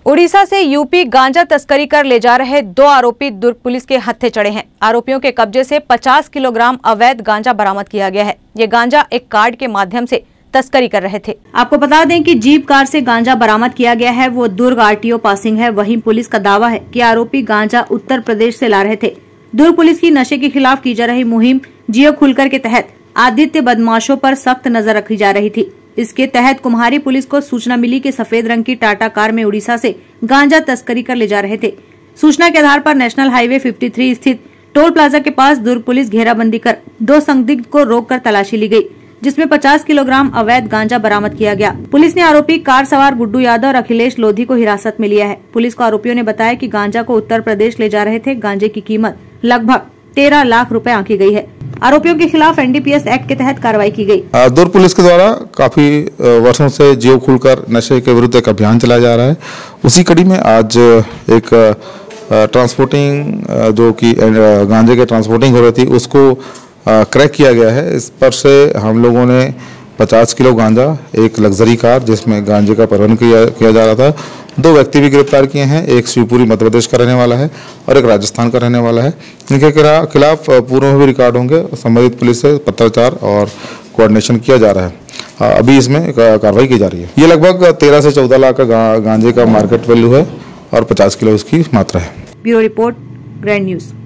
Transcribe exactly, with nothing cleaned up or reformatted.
उड़ीसा से यूपी गांजा तस्करी कर ले जा रहे दो आरोपी दुर्ग पुलिस के हत्थे चढ़े हैं। आरोपियों के कब्जे से पचास किलोग्राम अवैध गांजा बरामद किया गया है। ये गांजा एक कार्ड के माध्यम से तस्करी कर रहे थे। आपको बता दें कि जीप कार से गांजा बरामद किया गया है, वो दुर्ग आरटीओ पासिंग है। वहीं पुलिस का दावा है कि आरोपी गांजा उत्तर प्रदेश से ला रहे थे। दुर्ग पुलिस की नशे के खिलाफ की जा रही मुहिम जियो खुलकर के तहत आदित्य बदमाशों पर सख्त नजर रखी जा रही थी। इसके तहत कुम्हारी पुलिस को सूचना मिली कि सफेद रंग की टाटा कार में उड़ीसा से गांजा तस्करी कर ले जा रहे थे। सूचना के आधार पर नेशनल हाईवे तिरेपन स्थित टोल प्लाजा के पास दुर्ग पुलिस घेराबंदी कर दो संदिग्ध को रोककर तलाशी ली गई, जिसमें पचास किलोग्राम अवैध गांजा बरामद किया गया। पुलिस ने आरोपी कार सवार गुड्डू यादव और अखिलेश लोधी को हिरासत में लिया है। पुलिस को आरोपियों ने बताया कि गांजा को उत्तर प्रदेश ले जा रहे थे। गांजे की कीमत लगभग तेरह लाख रुपए आंकी गई है। आरोपियों के खिलाफ एनडीपीएस एक्ट के तहत कार्रवाई की गई। दुर्ग पुलिस के द्वारा काफी वर्षों से जियो खुलकर नशे के विरुद्ध एक अभियान चलाया जा रहा है। उसी कड़ी में आज एक ट्रांसपोर्टिंग जो कि गांजे के ट्रांसपोर्टिंग हो रही थी, उसको क्रैक किया गया है। इस पर से हम लोगों ने पचास किलो गांजा, एक लग्जरी कार जिसमें गांजे का परिवहन किया, किया जा रहा था, दो व्यक्ति भी गिरफ्तार किए हैं। एक शिवपुरी मध्य प्रदेश का रहने वाला है और एक राजस्थान का रहने वाला है। इनके खिलाफ पूर्व में भी रिकॉर्ड होंगे। संबंधित पुलिस से पत्राचार और कोऑर्डिनेशन किया जा रहा है। अभी इसमें कार्रवाई की जा रही है। ये लगभग तेरह से चौदह लाख का गांजे का मार्केट वैल्यू है और पचास किलो इसकी मात्रा है। Bureau report, grand news.